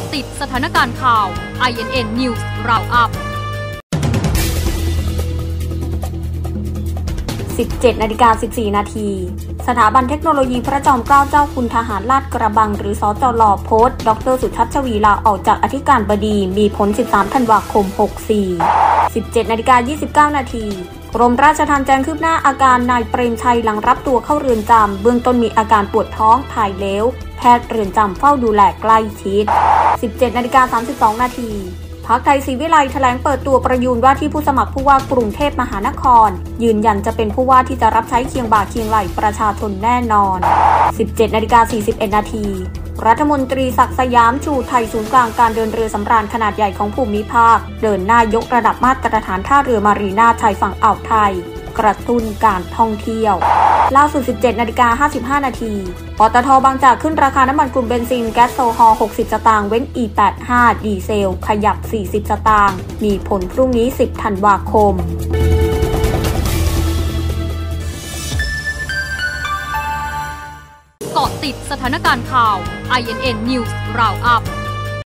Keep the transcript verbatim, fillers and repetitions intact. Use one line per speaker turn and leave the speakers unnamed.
ติดสถานการณ์ข่าว ไอ เอ็น เอ็น News Roundup
สิบเจ็ดนาฬิกาสิบสี่นาทีสถาบันเทคโนโลยีพระจอมเกล้าเจ้าคุณทหารลาดกระบังหรือสจล.โพสต์ดร.สุทัศน์ชวีลาออกจากอธิการบดีมีผลสิบสามธันวาคมหกสี่ สิบเจ็ดนาฬิกายี่สิบเก้านาทีกรมราชทัณฑ์แจ้งคืบหน้าอาการนายเปรมชัยหลังรับตัวเข้าเรือนจำเบื้องต้นมีอาการปวดท้องถ่ายเหลวแพทย์เรือนจำเฝ้าดูแลใกล้ชิด สิบเจ็ดนาฬิกาสามสิบสองนาทีพรรคไทยศรีวิไลแถลงเปิดตัวประยูรว่าที่ผู้สมัครผู้ว่ากรุงเทพมหานครยืนยันจะเป็นผู้ว่าที่จะรับใช้เคียงบ่าเคียงไหล่ประชาชนแน่นอน สิบเจ็ดนาฬิกาสี่สิบเอ็ดนาทีรัฐมนตรีศักดิ์สยามชูไทยศูนย์กลางการเดินเรือสำราญขนาดใหญ่ของภูมิภาคเดินหน้ายกระดับมาตรฐานท่าเรือมารีนาชายฝั่งอ่าวไทยกระตุ้นการท่องเที่ยวล่าสุด สิบเจ็ดนาฬิกาห้าสิบห้านาทีปตท.บางจากขึ้นราคาน้ำมันกลุ่มเบนซินแก๊สโซฮอล์หกสิบสตางค์เว้น อี แปดสิบห้า ดีเซลขยับสี่สิบสตางค์มีผลพรุ่งนี้สิบธันวาคม
เกาะติดสถานการณ์ข่าว ไอ เอ็น เอ็น News Roundup